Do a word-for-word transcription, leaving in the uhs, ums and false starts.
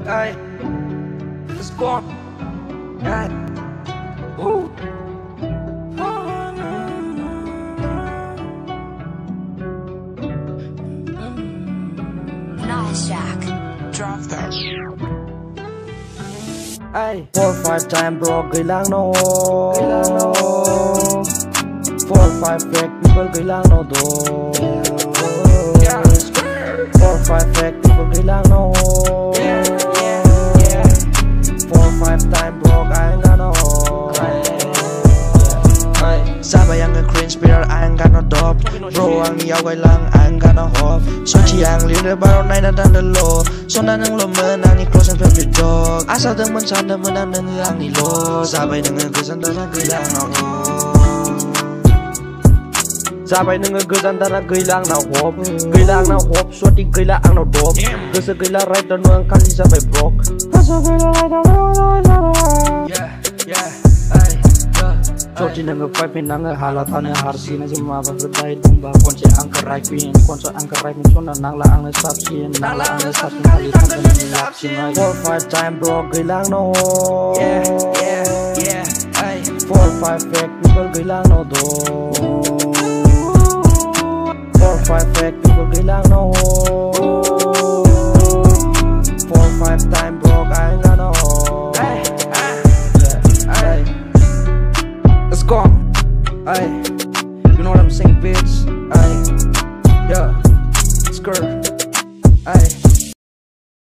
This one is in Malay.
Ay, let's go. God. Woo. Nice Jack. Drop that. Ay, four five time bro, gwila no. Four five fake people, gwila no do. Four five fake people, gwila no. Four five time bro, angnau. Jabai ang cringe birat angnau dawg. Bro ang augailang angw hop. Swaty ang lirdw naina thangdwlo. Sona nwnglo menang ni close and favorite dog. Assa temen sandw menang nwngw angnilo. Jabai nwngw gwjan dara gwila no. Jabai nwngw gwjan dara gwila no hop. Gwila no hop. Swaty gwila angnau dawg. Gwsw gwila raidaidaunw kali jabai brok. Gwsw gwila raidaidaunw. Yeah, yeah. Swaty nwngw fainfin angw hala thanw harsing jeneba raidaidaunw konse angka raifin konse angka raifin sona nangla angw sapsin nangla angw sapsin kali thanw lapsin. Four five time bro gwila no. Yeah, yeah, yeah. Ay, four five fake people gwila no do. Four five fake people gwila no. Four five time